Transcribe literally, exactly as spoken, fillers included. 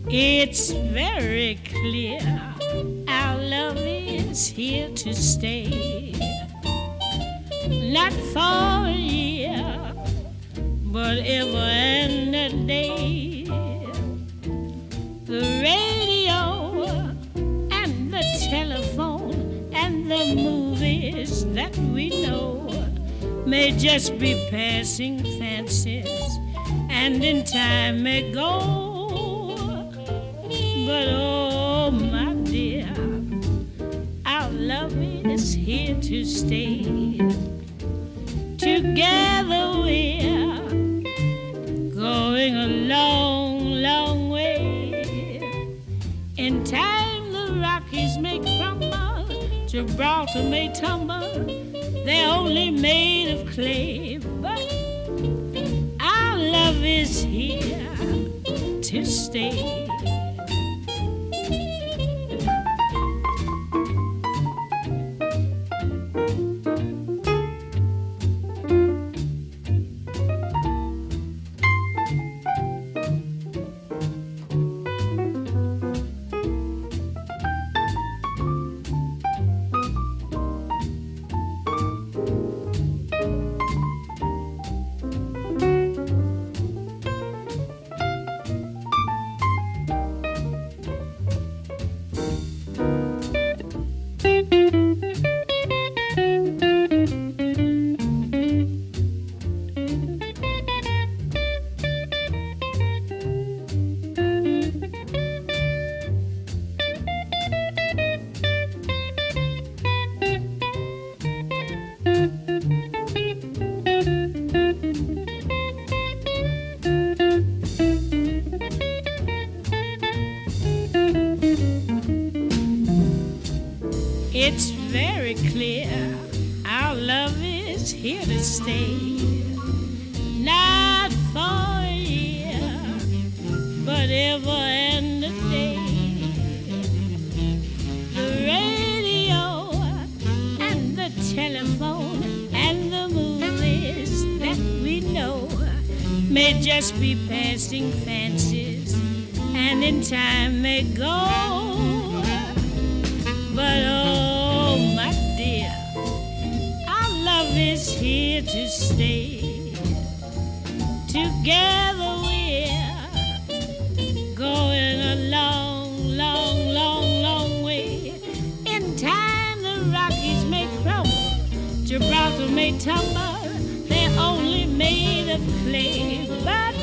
It's very clear our love is here to stay. Not for a year, but ever and a day. The radio and the telephone and the movies that we know may just be passing fancies and in time may go. But oh my dear, our love is here to stay. Together we're going a long, long way. In time the Rockies may crumble, Gibraltar may tumble. They're only made of clay, but our love is here to stay. It's very clear our love is here to stay. Not for a year, but ever and a day. The radio and the telephone and the movies that we know may just be passing fancies and in time may go. But oh, my dear, our love is here to stay. Together we're going a long, long, long, long way. In time the Rockies may crumble, Gibraltar may tumble. They're only made of clay, but